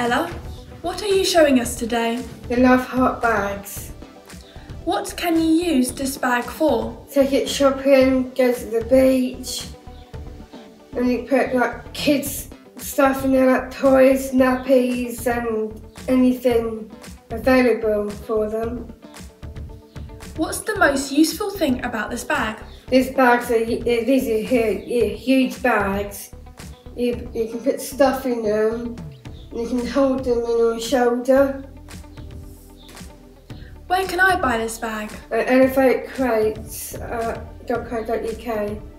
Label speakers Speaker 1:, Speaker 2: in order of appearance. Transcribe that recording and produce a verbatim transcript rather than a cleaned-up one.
Speaker 1: Ella, what are you showing us today?
Speaker 2: The Love Heart bags.
Speaker 1: What can you use this bag for?
Speaker 2: Take it shopping, go to the beach, and you put like kids stuff in there, like toys, nappies and anything available for them.
Speaker 1: What's the most useful thing about this bag?
Speaker 2: These bags are, these are huge, huge bags. You, you can put stuff in them, and you can hold them in your shoulder.
Speaker 1: Where can I buy this bag?
Speaker 2: At Elevate Crates, uh, dot co dot U K.